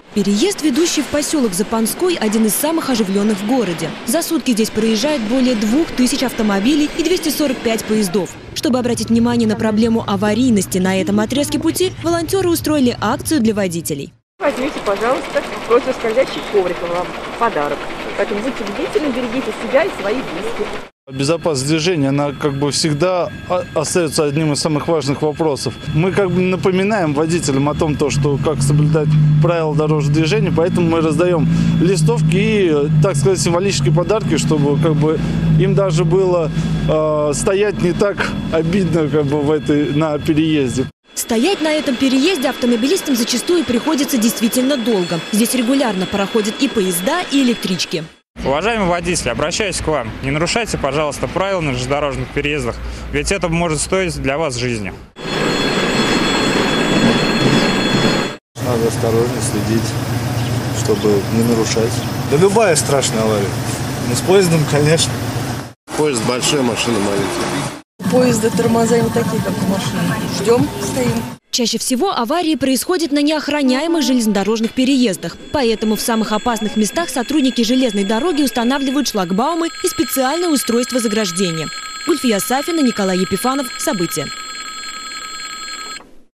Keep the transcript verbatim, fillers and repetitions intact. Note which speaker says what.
Speaker 1: Переезд, ведущий в поселок Запанской, один из самых оживленных в городе. За сутки здесь проезжает более двух тысяч автомобилей и двухсот сорока пяти поездов. Чтобы обратить внимание на проблему аварийности на этом отрезке пути, волонтеры устроили акцию для водителей.
Speaker 2: Возьмите, пожалуйста, противоскользящий коврик, вам подарок. Поэтому будьте бдительны, берегите себя и своих близких.
Speaker 3: Безопасность движения, она как бы всегда остается одним из самых важных вопросов. Мы как бы напоминаем водителям о том, то, что как соблюдать правила дорожного движения, поэтому мы раздаем листовки и, так сказать, символические подарки, чтобы как бы им даже было э, стоять не так обидно как бы в этой, на переезде.
Speaker 1: Стоять на этом переезде автомобилистам зачастую приходится действительно долго. Здесь регулярно проходят и поезда, и электрички.
Speaker 4: Уважаемые водители, обращаюсь к вам. Не нарушайте, пожалуйста, правила на железнодорожных переездах, ведь это может стоить для вас жизни.
Speaker 5: Надо осторожно следить, чтобы не нарушать. Да любая страшная авария. Но с поездом, конечно.
Speaker 6: Поезд большой, машина маленькая.
Speaker 7: Поезда тормоза не такие, как у машины. Ждем, стоим.
Speaker 1: Чаще всего аварии происходят на неохраняемых железнодорожных переездах. Поэтому в самых опасных местах сотрудники железной дороги устанавливают шлагбаумы и специальное устройство заграждения. Гульфия Сафина, Николай Епифанов. События.